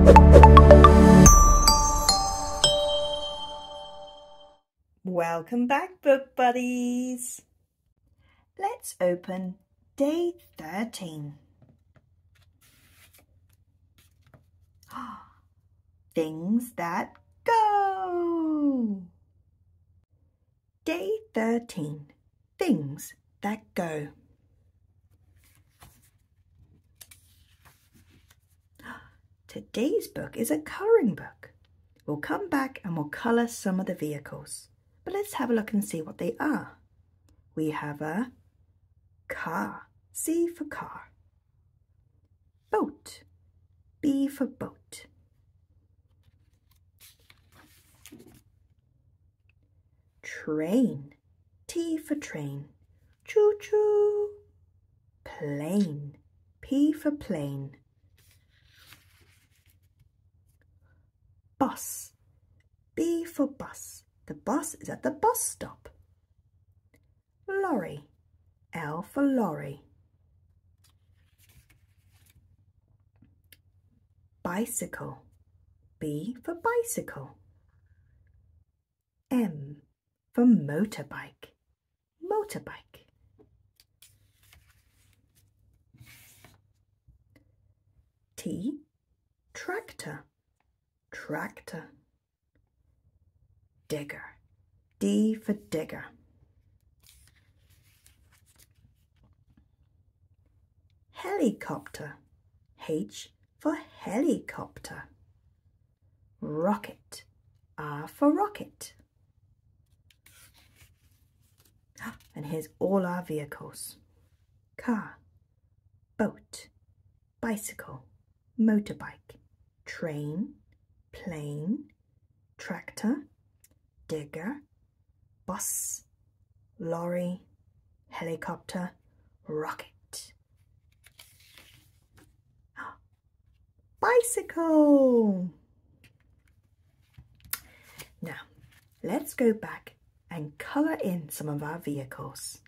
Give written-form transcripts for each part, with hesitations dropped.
Welcome back, book buddies. Let's open day 13. Things that go. Day 13. Things that go. Today's book is a colouring book. We'll come back and we'll colour some of the vehicles. But let's have a look and see what they are. We have a car, C for car. Boat, B for boat. Train, T for train. Choo-choo. Plane, P for plane. Bus, B for bus. The bus is at the bus stop. Lorry, L for lorry. Bicycle, B for bicycle. M for motorbike, motorbike. T, tractor, tractor. Digger, D for digger. Helicopter, H for helicopter. Rocket, R for rocket. And here's all our vehicles. Car, boat, bicycle, motorbike, train, plane, tractor, digger, bus, lorry, helicopter, rocket. Bicycle! Now, let's go back and colour in some of our vehicles.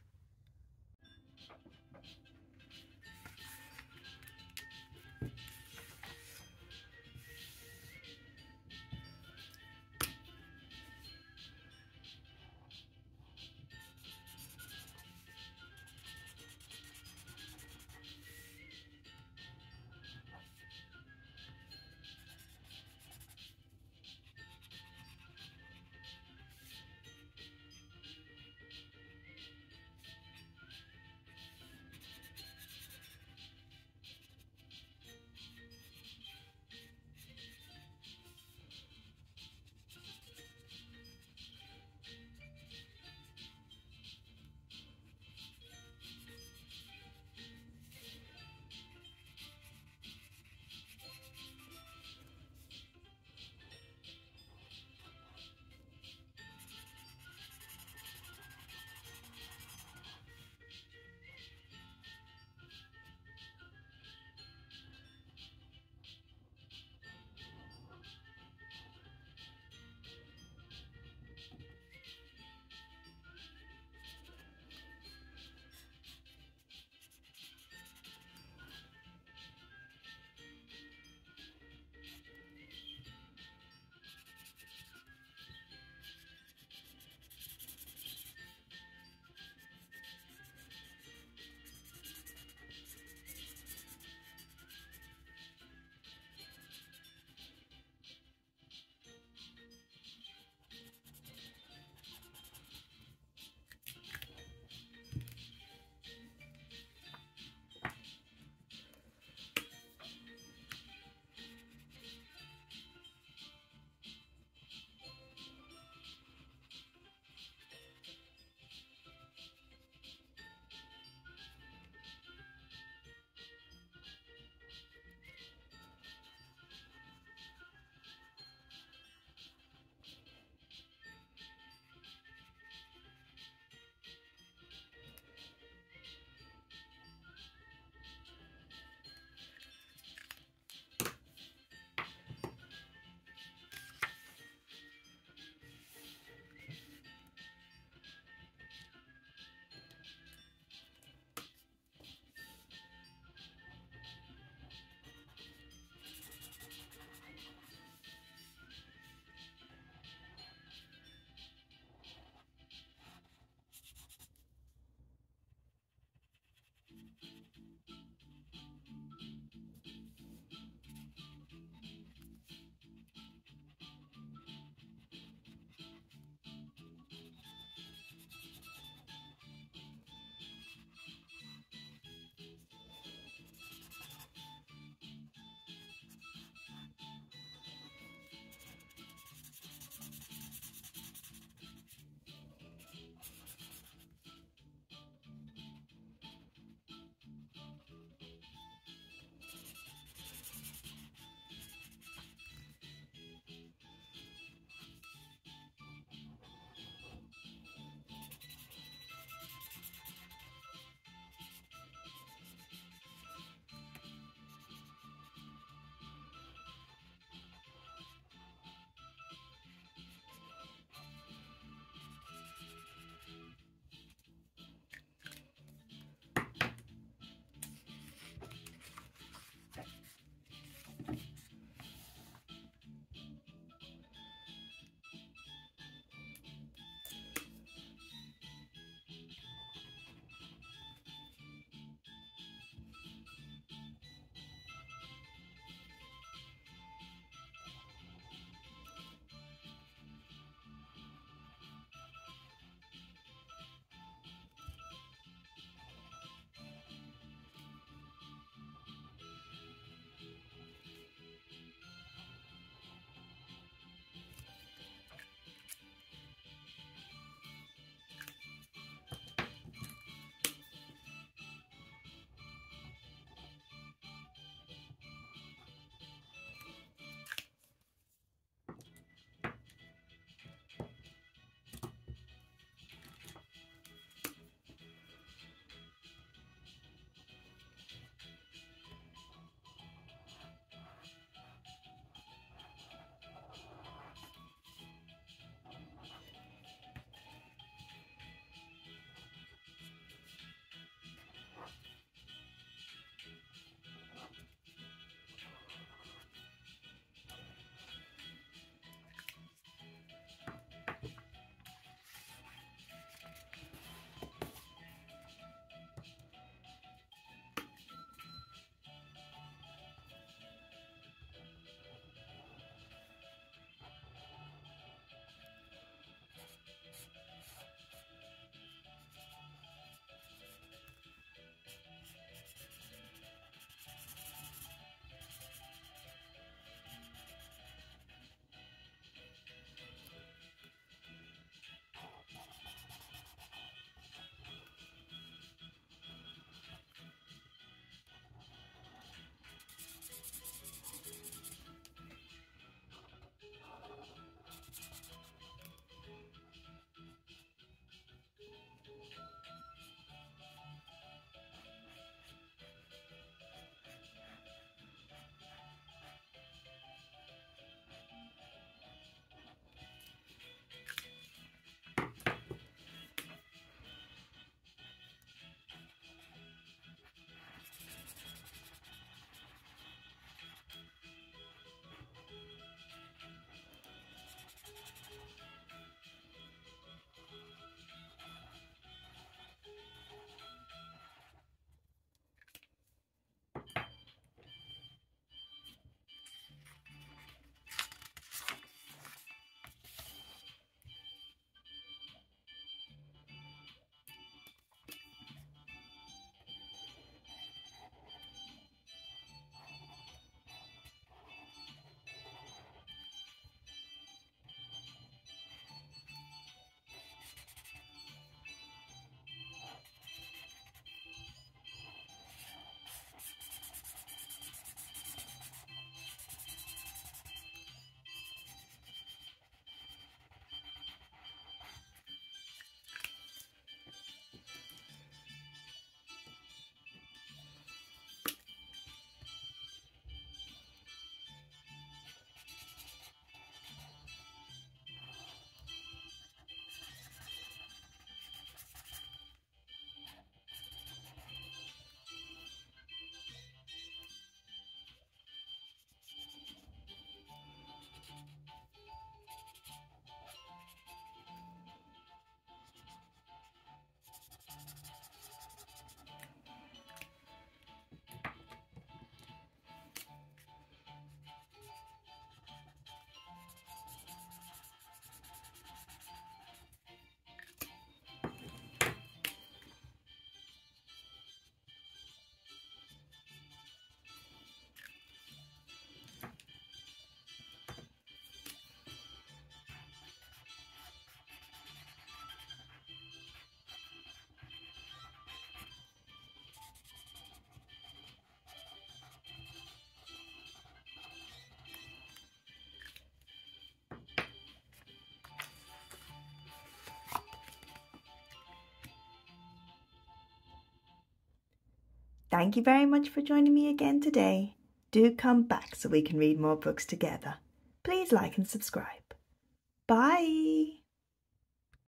Thank you very much for joining me again today. Do come back so we can read more books together. Please like and subscribe. Bye!